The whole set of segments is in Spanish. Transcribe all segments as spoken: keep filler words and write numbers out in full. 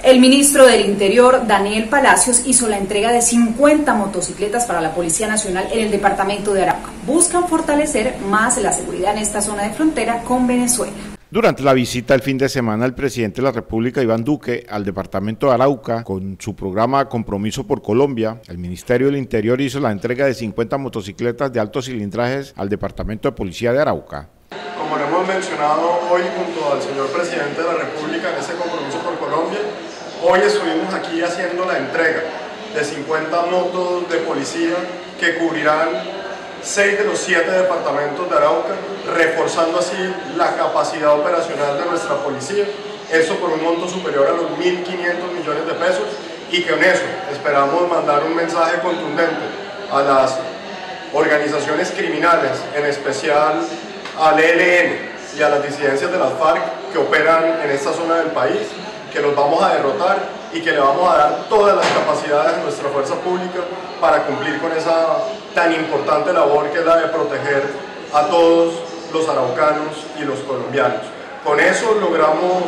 El ministro del Interior, Daniel Palacios, hizo la entrega de cincuenta motocicletas para la Policía Nacional en el departamento de Arauca. Buscan fortalecer más la seguridad en esta zona de frontera con Venezuela. Durante la visita el fin de semana, el presidente de la República, Iván Duque, al departamento de Arauca, con su programa Compromiso por Colombia, el Ministerio del Interior hizo la entrega de cincuenta motocicletas de altos cilindrajes al departamento de Policía de Arauca. Como lo hemos mencionado hoy junto al señor presidente de la República en ese Compromiso por Colombia, hoy estuvimos aquí haciendo la entrega de cincuenta motos de policía que cubrirán seis de los siete departamentos de Arauca, reforzando así la capacidad operacional de nuestra policía, eso por un monto superior a los mil quinientos millones de pesos, y que con eso esperamos mandar un mensaje contundente a las organizaciones criminales, en especial al E L N y a las disidencias de las FARC que operan en esta zona del país, que los vamos a derrotar y que le vamos a dar todas las capacidades a nuestra fuerza pública para cumplir con esa tan importante labor que es la de proteger a todos los araucanos y los colombianos. Con eso logramos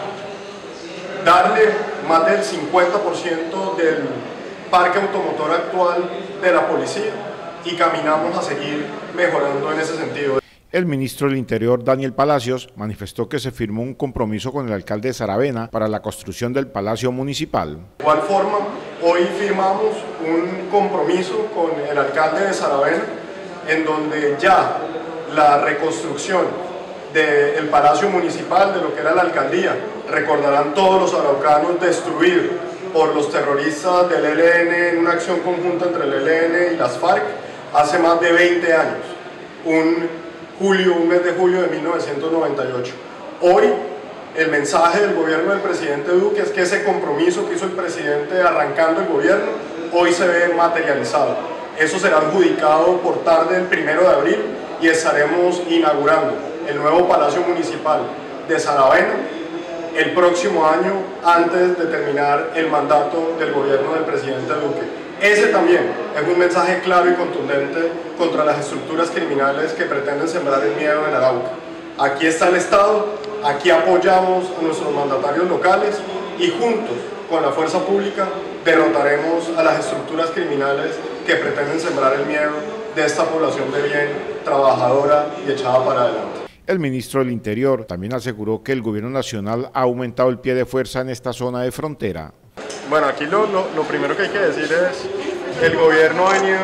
darle más del cincuenta por ciento del parque automotor actual de la policía y caminamos a seguir mejorando en ese sentido. El ministro del Interior, Daniel Palacios, manifestó que se firmó un compromiso con el alcalde de Saravena para la construcción del Palacio Municipal. De igual forma, hoy firmamos un compromiso con el alcalde de Saravena, en donde ya la reconstrucción del Palacio Municipal, de lo que era la alcaldía, recordarán todos los araucanos, destruido por los terroristas del E L N en una acción conjunta entre el E L N y las FARC hace más de veinte años. Un julio, un mes de julio de mil novecientos noventa y ocho. Hoy el mensaje del gobierno del presidente Duque es que ese compromiso que hizo el presidente arrancando el gobierno hoy se ve materializado. Eso será adjudicado por tarde el primero de abril y estaremos inaugurando el nuevo Palacio Municipal de Saravena el próximo año, antes de terminar el mandato del gobierno del presidente Duque. Ese también es un mensaje claro y contundente contra las estructuras criminales que pretenden sembrar el miedo en Arauca. Aquí está el Estado, aquí apoyamos a nuestros mandatarios locales y juntos con la fuerza pública derrotaremos a las estructuras criminales que pretenden sembrar el miedo de esta población de bien, trabajadora y echada para adelante. El ministro del Interior también aseguró que el gobierno nacional ha aumentado el pie de fuerza en esta zona de frontera. Bueno, aquí lo, lo, lo primero que hay que decir es que el gobierno ha venido,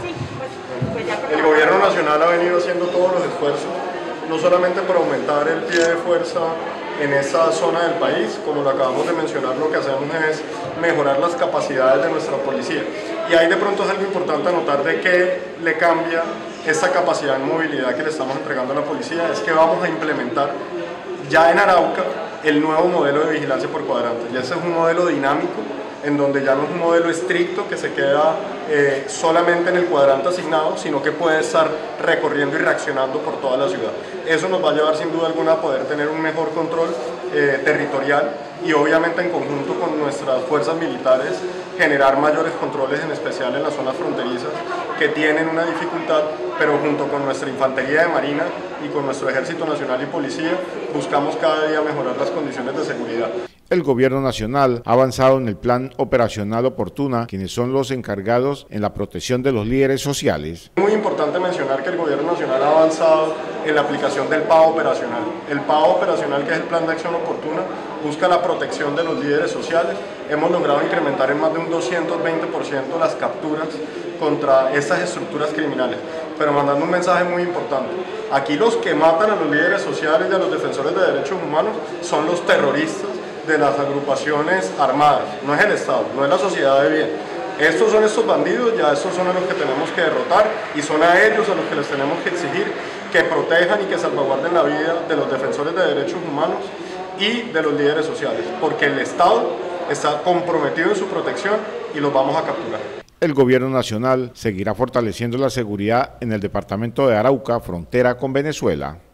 el gobierno nacional ha venido haciendo todos los esfuerzos, no solamente por aumentar el pie de fuerza en esta zona del país, como lo acabamos de mencionar, lo que hacemos es mejorar las capacidades de nuestra policía. Y ahí de pronto es algo importante anotar de qué le cambia esta capacidad de movilidad que le estamos entregando a la policía, es que vamos a implementar ya en Arauca el nuevo modelo de vigilancia por cuadrantes. Y ese es un modelo dinámico, en donde ya no es un modelo estricto que se queda eh, solamente en el cuadrante asignado, sino que puede estar recorriendo y reaccionando por toda la ciudad. Eso nos va a llevar sin duda alguna a poder tener un mejor control eh, territorial y obviamente en conjunto con nuestras fuerzas militares generar mayores controles, en especial en las zonas fronterizas que tienen una dificultad, pero junto con nuestra infantería de marina y con nuestro Ejército Nacional y Policía buscamos cada día mejorar las condiciones de seguridad. El gobierno nacional ha avanzado en el plan operacional Oportuna, quienes son los encargados en la protección de los líderes sociales. Es muy importante mencionar que el gobierno nacional ha avanzado en la aplicación del P A O operacional. El P A O operacional, que es el plan de acción oportuna, busca la protección de los líderes sociales. Hemos logrado incrementar en más de un doscientos veinte por ciento las capturas contra estas estructuras criminales, pero mandando un mensaje muy importante. Aquí los que matan a los líderes sociales y a los defensores de derechos humanos son los terroristas de las agrupaciones armadas, no es el Estado, no es la sociedad de bien. Estos son estos bandidos, ya estos son a los que tenemos que derrotar y son a ellos a los que les tenemos que exigir que protejan y que salvaguarden la vida de los defensores de derechos humanos y de los líderes sociales, porque el Estado está comprometido en su protección y los vamos a capturar. El gobierno nacional seguirá fortaleciendo la seguridad en el departamento de Arauca, frontera con Venezuela.